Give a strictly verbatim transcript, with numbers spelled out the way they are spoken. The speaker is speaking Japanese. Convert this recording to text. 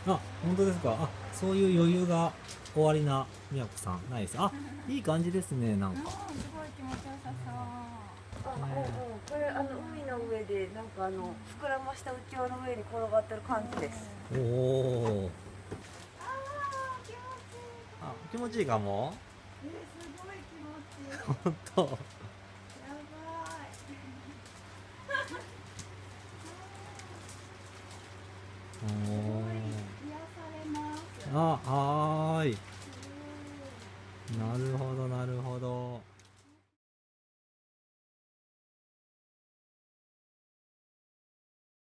あ、本当ですか。あ、そういう余裕が終わりなみやこさん、ないです。あ、いい感じですね、なんうん、すか。 ごい気持ちよさそう。 あ、うんうん、 ねこれあの海の上でなんかあの膨らました浮き輪の上に転がってる感じです。 え、おお。 ああ、気持ちいい。 あ、気持ちいいかも。 えー、すごい気持ちいい。 本当。 やばい。 おすごいー。 癒されます。 あ、